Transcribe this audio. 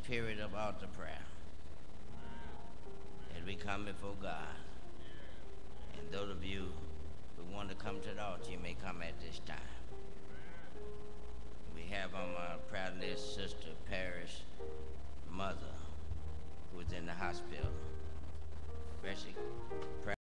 period of altar prayer. As we come before God, and those of you who want to come to the altar, you may come at this time. We have on our prayer list Sister Parrish's mother, who is in the hospital. Especially